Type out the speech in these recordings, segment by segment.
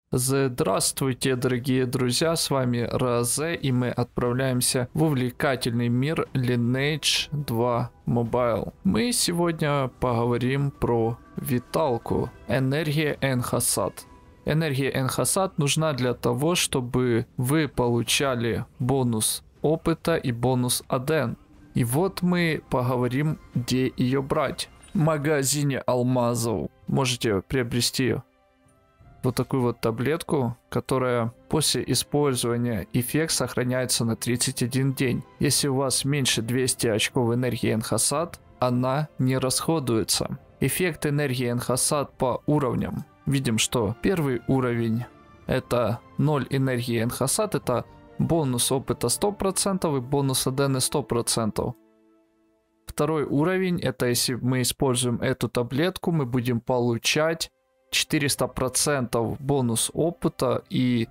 Здравствуйте, дорогие друзья, с вами Розе, и мы отправляемся в увлекательный мир Lineage 2 Mobile. Мы сегодня поговорим про виталку Энергия Энхасад. Энергия Энхасад нужна для того, чтобы вы получали бонус опыта и бонус Аден. И вот мы поговорим, где ее брать. В магазине алмазов можете приобрести вот такую вот таблетку, которая после использования эффект сохраняется на 31 день. Если у вас меньше 200 очков энергии Энхасад, она не расходуется. Эффект энергии Энхасад по уровням. Видим, что первый уровень это 0 энергии Энхасад, это бонус опыта 100% и бонус Адены 100%. Второй уровень, это если мы используем эту таблетку, мы будем получать 400% бонус опыта и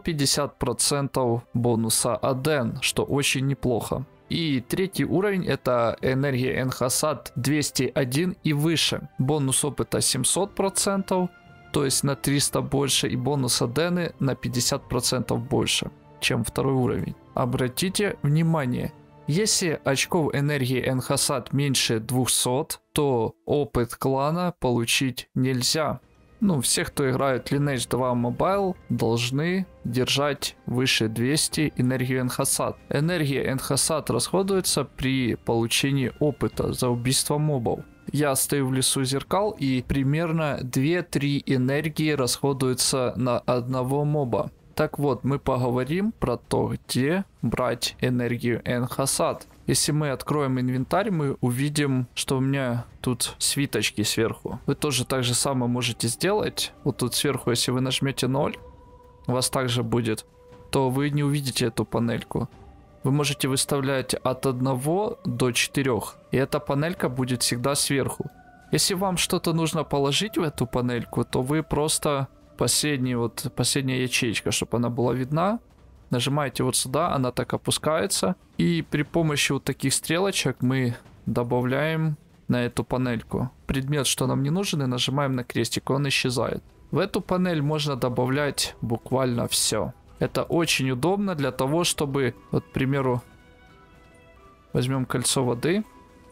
150% бонуса Аден, что очень неплохо. И третий уровень это энергия Энхасад 201 и выше. Бонус опыта 700%, то есть на 300 больше, и бонус Адены на 50% больше, чем второй уровень. Обратите внимание, если очков энергии Энхасад меньше 200, то опыт клана получить нельзя. Все, кто играет Lineage 2 Mobile, должны держать выше 200 энергию Энхасад. Энергия Энхасад расходуется при получении опыта за убийство мобов. Я стою в лесу зеркал, и примерно 2-3 энергии расходуются на одного моба. Так вот, мы поговорим про то, где брать энергию Энхасад. Если мы откроем инвентарь, мы увидим, что у меня тут свиточки сверху. Вы тоже так же самое можете сделать. Вот тут сверху, если вы нажмете 0, у вас также будет, то вы не увидите эту панельку. Вы можете выставлять от 1 до 4, и эта панелька будет всегда сверху. Если вам что-то нужно положить в эту панельку, то вы просто последняя ячейка, чтобы она была видна, нажимаете вот сюда, она так опускается, и при помощи вот таких стрелочек мы добавляем на эту панельку предмет, что нам не нужен, и нажимаем на крестик, он исчезает. В эту панель можно добавлять буквально все. Это очень удобно для того, чтобы, вот, к примеру, возьмем кольцо воды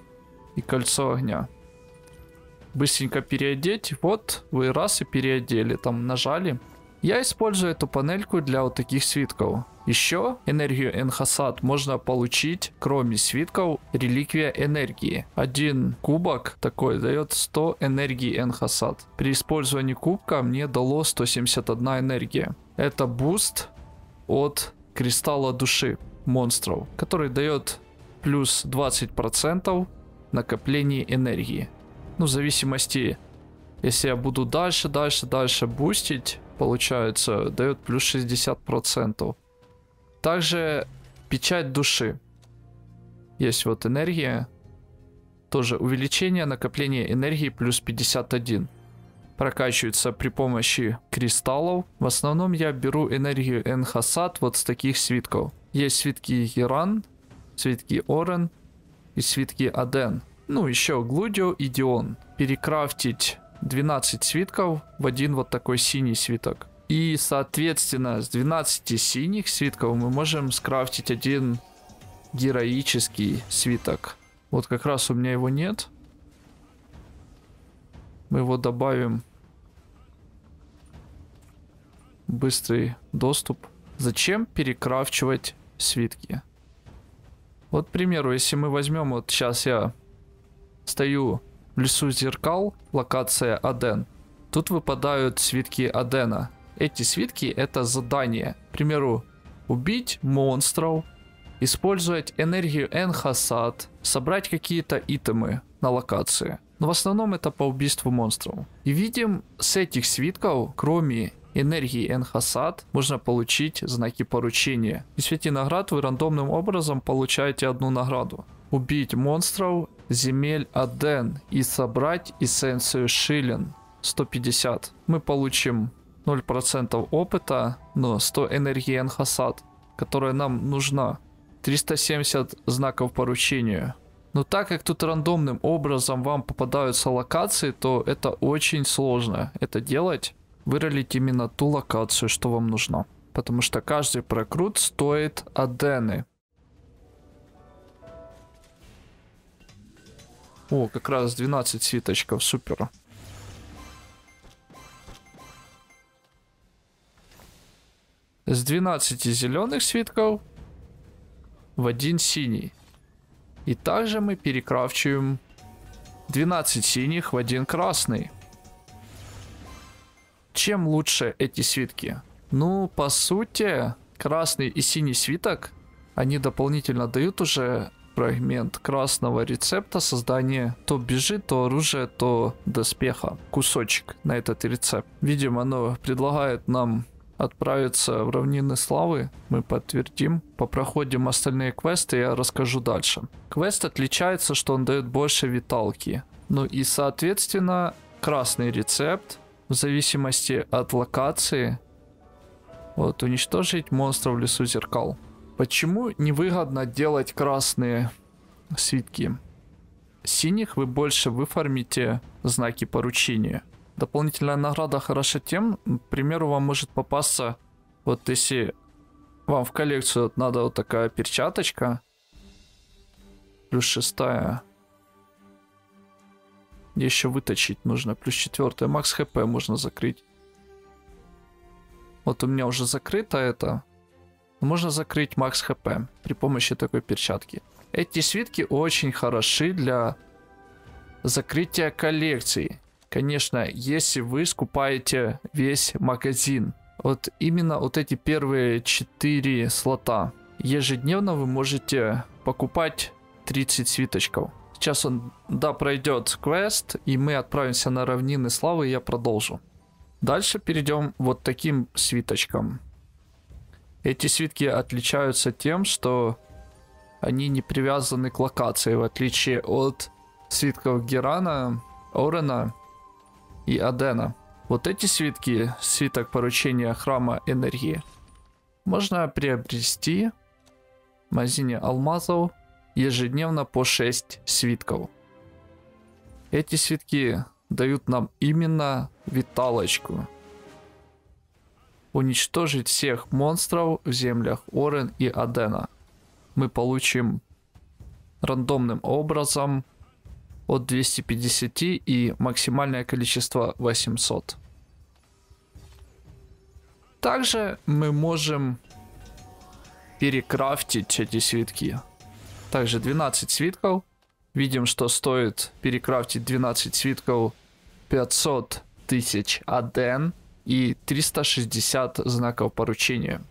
и кольцо огня. Быстренько переодеть, вот вы раз и переодели, там нажали. Я использую эту панельку для вот таких свитков. Еще энергию Энхасад можно получить, кроме свитков, реликвия энергии. Один кубок такой дает 100 энергии Энхасад. При использовании кубка мне дало 171 энергия. Это буст от кристалла души монстров, который дает плюс 20% накопления энергии. В зависимости, если я буду дальше бустить, получается, дает плюс 60%. Также печать души. Есть вот энергия. Тоже увеличение накопления энергии плюс 51. Прокачивается при помощи кристаллов. В основном я беру энергию Энхасад вот с таких свитков. Есть свитки Геран, свитки Орен и свитки Аден. Еще Глудио и Дион. Перекрафтить 12 свитков в один вот такой синий свиток. И, соответственно, с 12 синих свитков мы можем скрафтить один героический свиток. Вот как раз у меня его нет. Мы его добавим. Быстрый доступ. Зачем перекрафчивать свитки? Вот, к примеру, если мы возьмем, вот сейчас я стою в лесу зеркал, локация Аден. Тут выпадают свитки Адена. Эти свитки это задание. К примеру, убить монстров, использовать энергию Энхасад, собрать какие-то итемы на локации. Но в основном это по убийству монстров. И видим, с этих свитков, кроме энергии Энхасад, можно получить знаки поручения. И в свете наград вы рандомным образом получаете одну награду. Убить монстров земель Аден и собрать эссенцию Шилен 150. Мы получим 0% опыта, но 100 энергии Энхасад, которая нам нужна. 370 знаков поручения. Но так как тут рандомным образом вам попадаются локации, то это очень сложно это делать. выролить именно ту локацию, что вам нужно. Потому что каждый прокрут стоит адены. О, как раз 12 свиточков, супер. С 12 зеленых свитков в один синий. И также мы перекрафчиваем 12 синих в один красный. Чем лучше эти свитки? Ну, по сути, красный и синий свиток, они дополнительно дают уже фрагмент красного рецепта создания то бежи, то оружия, то доспеха. Кусочек на этот рецепт. Видимо, оно предлагает нам отправиться в равнины славы. Мы подтвердим. Попроходим остальные квесты, я расскажу дальше. Квест отличается, что он дает больше виталки. Ну и соответственно, красный рецепт, в зависимости от локации, вот, уничтожить монстров в лесу зеркал. Почему невыгодно делать красные свитки? Синих вы больше выфармите знаки поручения. Дополнительная награда хороша тем, к примеру, вам может попасться, вот если вам в коллекцию надо вот такая перчаточка, плюс 6, еще выточить нужно, плюс 4, макс хп можно закрыть. Вот у меня уже закрыто это. Можно закрыть макс хп при помощи такой перчатки. Эти свитки очень хороши для закрытия коллекций. Конечно, если вы скупаете весь магазин. Вот именно вот эти первые 4 слота. Ежедневно вы можете покупать 30 свиточков. Сейчас он, да, пройдет квест, и мы отправимся на равнины славы, и я продолжу. Дальше перейдем вот таким свиточкам. Эти свитки отличаются тем, что они не привязаны к локации, в отличие от свитков Герана, Орена и Адена. Вот эти свитки, свиток поручения храма энергии, можно приобрести в магазине алмазов ежедневно по 6 свитков. Эти свитки дают нам именно виталочку. Уничтожить всех монстров в землях Орен и Адена. Мы получим рандомным образом от 250 и максимальное количество 800. Также мы можем перекрафтить эти свитки. Также 12 свитков. Видим, что стоит перекрафтить 12 свитков 500 тысяч аден и 360 знаков поручения.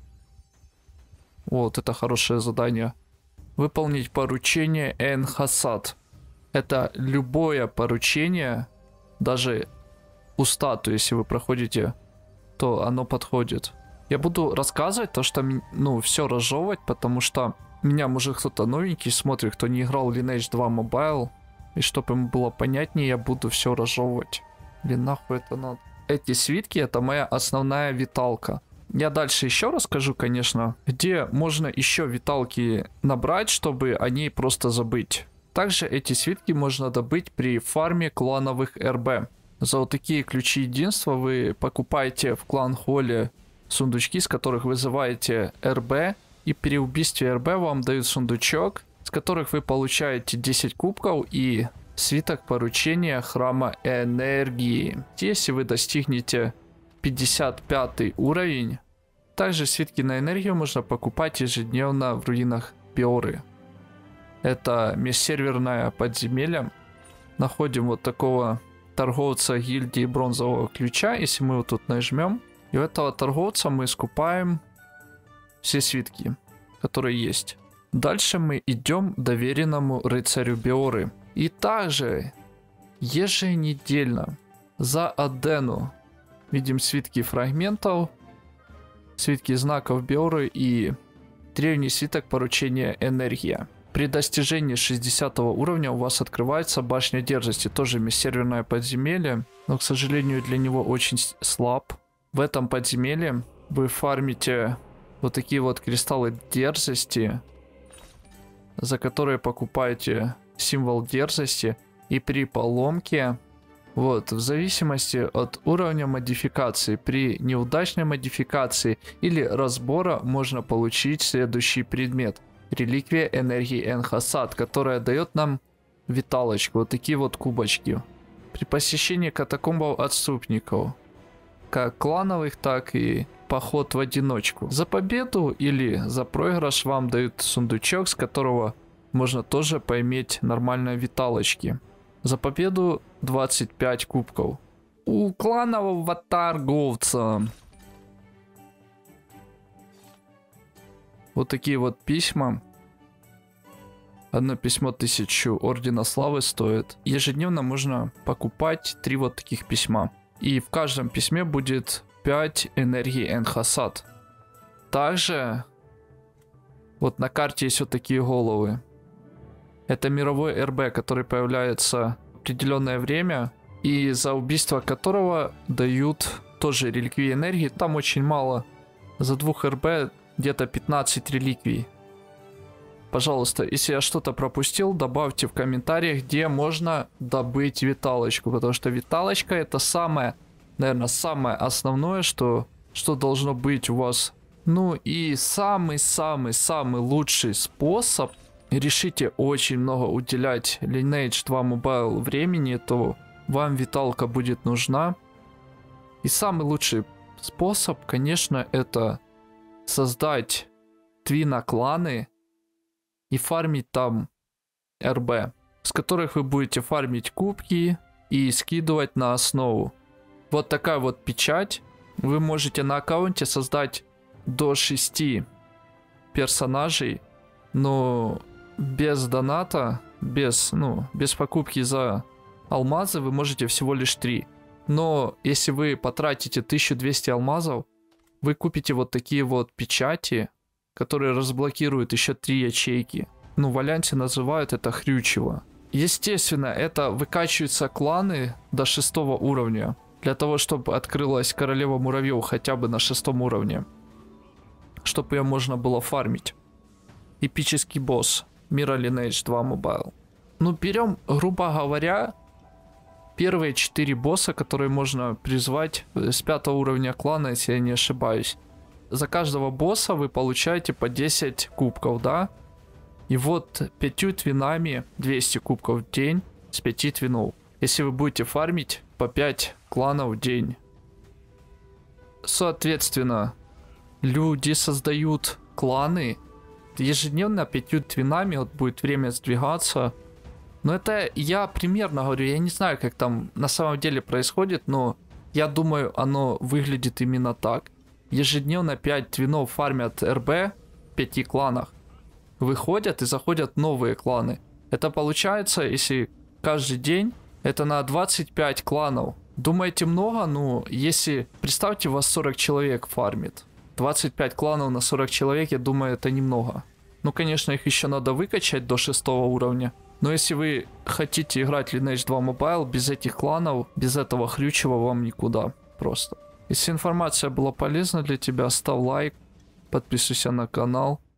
Вот это хорошее задание. Выполнить поручение Энхасад. Это любое поручение, даже у статуи, если вы проходите, то оно подходит. Я буду рассказывать то, что, ну, все разжевывать, потому что меня, может, кто-то новенький смотрит, кто не играл в Lineage 2 Mobile. И чтобы ему было понятнее, я буду все разжевывать. Блин, нахуй это надо. Эти свитки — это моя основная виталка. Я дальше еще расскажу, конечно, где можно еще виталки набрать, чтобы о ней просто забыть. Также эти свитки можно добыть при фарме клановых РБ. За вот такие ключи единства вы покупаете в клан-холле сундучки, с которых вызываете РБ. И при убийстве РБ вам дают сундучок, с которых вы получаете 10 кубков и свиток поручения храма энергии. Если вы достигнете 55 уровень, также свитки на энергию можно покупать ежедневно в руинах Биоры. Это межсерверное подземелье. Находим вот такого торговца гильдии бронзового ключа. Если мы вот тут нажмем, и у этого торговца мы скупаем все свитки, которые есть. Дальше мы идем к доверенному рыцарю Биоры. И также еженедельно за Адену видим свитки фрагментов, свитки знаков Биоры и древний свиток поручения энергия. При достижении 60 уровня у вас открывается башня дерзости, тоже межсерверное подземелье, но, к сожалению, для него очень слаб. В этом подземелье вы фармите вот такие вот кристаллы дерзости, за которые покупаете символ дерзости, и при поломке Вот, в зависимости от уровня модификации, при неудачной модификации или разбора можно получить следующий предмет. Реликвия энергии Энхасад, которая дает нам виталочку, вот такие вот кубочки. При посещении катакомбов отступников, как клановых, так и поход в одиночку. За победу или за проигрыш вам дают сундучок, с которого можно тоже поиметь нормальные виталочки. За победу 25 кубков. У кланового торговца. Вот такие вот письма. Одно письмо 1000 Ордена Славы стоит. Ежедневно можно покупать 3 вот таких письма. И в каждом письме будет 5 энергии Энхасад. Также вот на карте есть вот такие головы. Это мировой РБ, который появляется в определенное время, и за убийство которого дают тоже реликвии энергии. Там очень мало. За 2 РБ где-то 15 реликвий. Пожалуйста, если я что-то пропустил, добавьте в комментариях, где можно добыть виталочку. Потому что виталочка — это самое, наверное, самое основное, что должно быть у вас. Ну и самый-самый-самый лучший способ, решите очень много уделять Lineage 2 Mobile времени, то вам виталка будет нужна. И самый лучший способ, конечно, это создать твина-кланы и фармить там РБ, с которых вы будете фармить кубки и скидывать на основу. Вот такая вот печать. Вы можете на аккаунте создать до 6 персонажей, но без доната, без покупки за алмазы вы можете всего лишь 3. Но если вы потратите 1200 алмазов, вы купите вот такие вот печати, которые разблокируют еще 3 ячейки. Ну, в Альянсе называют это хрючево. Естественно, это выкачиваются кланы до 6 уровня. Для того, чтобы открылась королева муравьев хотя бы на 6 уровне. Чтобы ее можно было фармить. Эпический босс мира Lineage 2 Mobile. Ну, берем, грубо говоря, первые 4 босса, которые можно призвать с 5 уровня клана, если я не ошибаюсь. За каждого босса вы получаете по 10 кубков, да? И вот 5 твинами 200 кубков в день с 5 твинов. Если вы будете фармить по 5 кланов в день. Соответственно, люди создают кланы. Ежедневно 5 твинами вот будет время сдвигаться. Но это я примерно говорю, я не знаю, как там на самом деле происходит, но я думаю, оно выглядит именно так. Ежедневно 5 твинов фармят РБ в 5 кланах. Выходят и заходят новые кланы. Это получается, если каждый день, это на 25 кланов. Думаете много? Ну, если, представьте, вас 40 человек фармит. 25 кланов на 40 человек, я думаю, это немного. Ну, конечно, их еще надо выкачать до 6 уровня. Но если вы хотите играть Lineage 2 Mobile, без этих кланов, без этого хрючева вам никуда. Просто. Если информация была полезна для тебя, ставь лайк, подписывайся на канал.